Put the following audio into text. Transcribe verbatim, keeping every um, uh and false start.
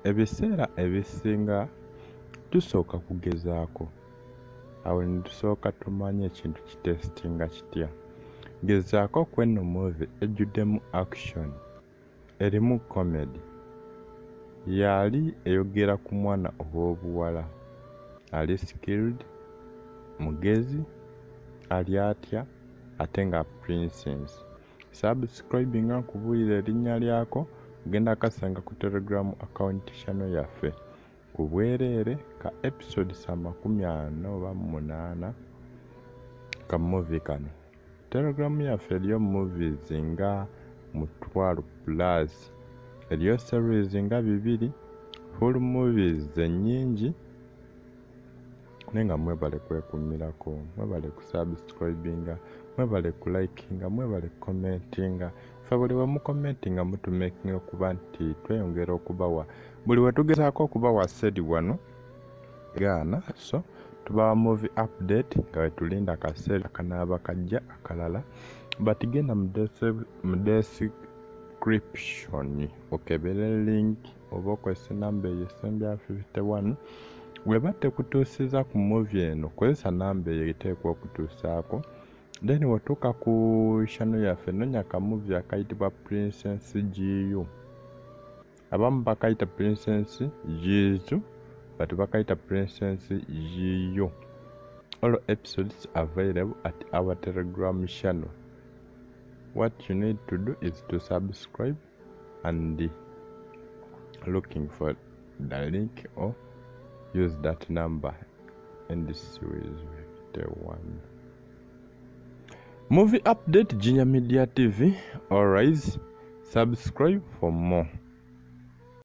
ebiseera ebisinga tusooka kugezaako awo ne tusooka tumanye ekintu kitestinga kitya. Gezaako kweno movie ejjuddemu action erimu comedy yali eyogera ku mwana ow'obuwala ali skilled mugezi ali atya ate nga princess. Subscribinga nkubuulira erinnya lyako genda kasanga ku telegram account channel yaffe ku bwereere ka episodes amakumi ana oba munaana ka movie kano. Telegram yaffe eriyo movies nga mutwalo plus, eriyo series nga bibiri, full movies ennyingi. Nenga mwebale kwekumirako, mwebale kusubscribinga, mwebale kulikinga, mwebale commentinga. Fe buli we mucommentinga mutumakinga okuba nti tweyongera okubawa buli we tugezaako okubawa sedi wano gaana. So tubawa movie update nga wetulinda akaseera akanaaba kajja akalala, but genda mu description okebere link oba okozesa namba eyo esembya fifty one. Weba tekutuusiza ku movie eno kozesa namba eyo eteekwa okutuusaako. Then wetuuka ku channel yaffe nonya ka movie akayitibwa Princess Giyu. Abamu bakayita Princess Jizu, but bakayita Princess Giyu. All episodes available at our Telegram channel. What you need to do is to subscribe and looking for the link or use that number in this series the one. Movie update Jinya Media T V. Alright, subscribe for more.